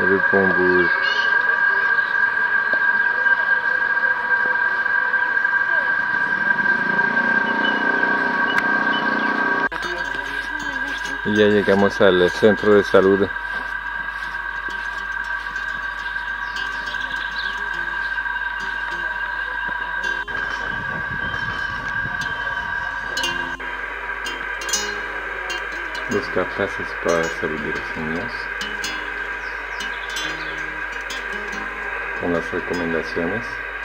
rue Pont-Rouge. Y ya llegamos al centro de salud. Los cartazes para la salud de los niños, con las recomendaciones.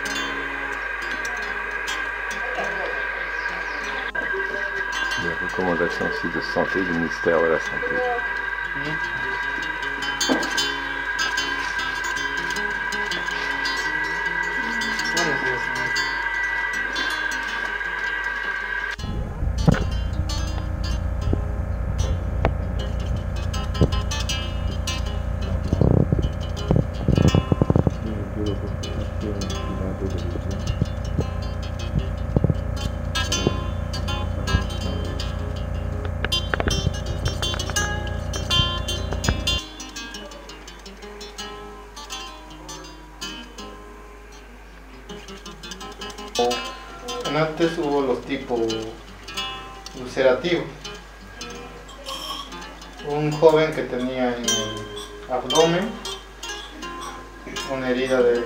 Les recommandations aussi de santé du ministère de la Santé. Antes hubo los tipos ulcerativos. Un joven que tenía en el abdomen una herida de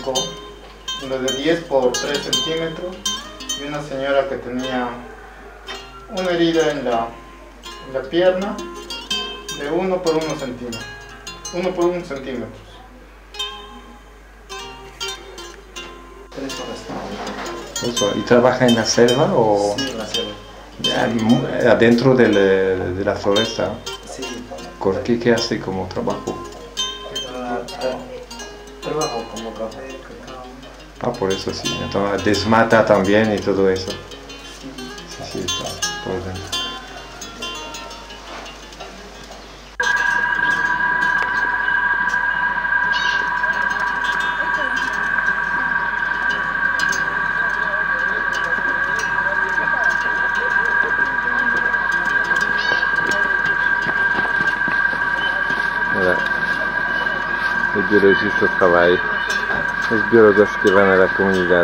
10 por 3 centímetros y una señora que tenía una herida en la pierna de 1 por 1 centímetro. 1 por 1 centímetro. Eso. ¿Y trabaja en la selva o...? Sí, en la selva. Adentro de la floresta? Sí. ¿Por qué? ¿Qué hace como trabajo? Trabajo como café, cacao. Ah, por eso sí. Entonces desmata también y todo eso. Sí, está por dentro. Voilà. Les biologistes au travail, los biólogos que van a la comunidad.